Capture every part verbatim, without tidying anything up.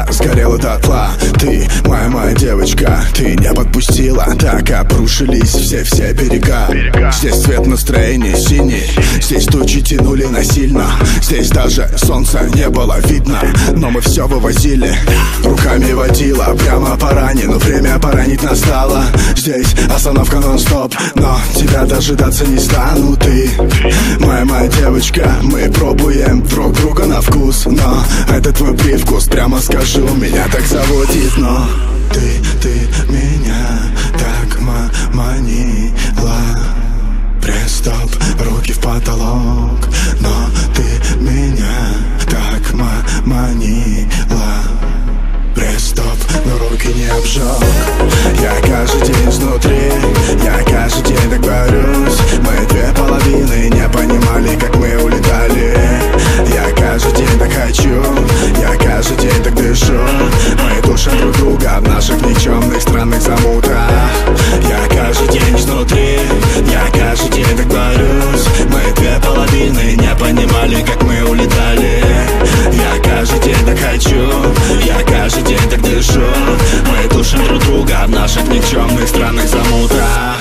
я сгорела дотла. Ты, моя, моя девочка, ты не подпустила. Так обрушились все-все берега. Здесь цвет настроения синий, здесь тучи тянули насильно. Здесь даже солнца не было видно, но мы все вывозили, руками водила прямо по ране. Но время поранить настало. Здесь остановка нон-стоп, но тебя дожидаться не стану. Ты, моя, моя девочка, мы пробуем друг друга на вкус, но это твой привкус, прямо скажу, меня так заводит. Но ты, ты меня так манила. Пресс-стоп, руки в потолок. Но ты меня так манила. Пресс-стоп, но руки не обжег. Я каждый день изнутри, я каждый день так борюсь. Мы две половины не понимали, как мы улетали. Я каждый день так хочу, я каждый день так дышу. Мы душим друг друга в наших никчемных странных замутах. Я каждый день изнутри, я каждый день так борюсь. Мы две половины не понимали, как мы улетали. Я каждый день так хочу, я каждый день так дышу. Мы душим друг друга в наших никчемных странных замутах.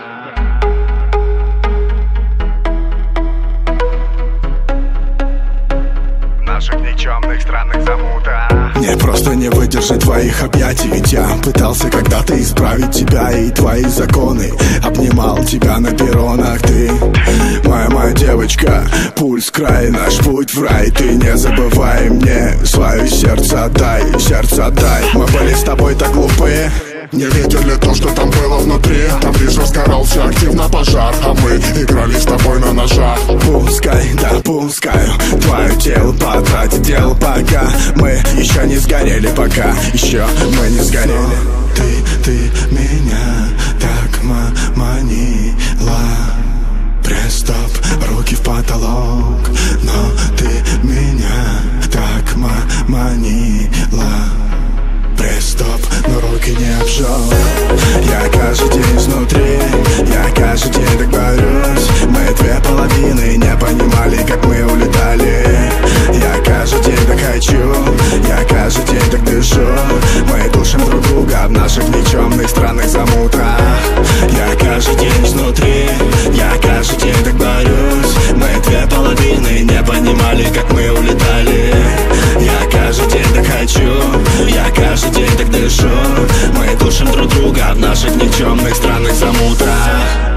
Наших никчемных странных замутах. Мне просто не выдержать твоих объятий, ведь я пытался когда-то исправить тебя и твои законы. Обнимал тебя на перронах. Ты, моя, моя девочка, пульс край, наш путь в рай. Ты не забывай мне, свое сердце отдай, сердце отдай. Мы были с тобой так глупые, не видели то, что там было внутри. Там лишь разгорался активно пожар, а мы играли с тобой на ножах. Пускай, да пускаю твое тело потратить дел, пока мы еще не сгорели, пока еще мы не сгорели. Ты, ты меня так манила. Пресс-стоп, руки в потолок. Но ты меня так манила. Пресс-стоп, но руки не обжег. Я каждый день изнутри, я каждый день так борюсь. Мы две половины не понимали, как мы улетали. Я каждый день так хочу, я каждый день так дышу. Мы душим друг друга в наших никчемных странных замутах. Я каждый день изнутри, я каждый день так борюсь. Мы две половины не понимали, как мы улетали. Я каждый день так хочу, я каждый день так дышу. Мы душим друг друга в наших никчемных странных замутах.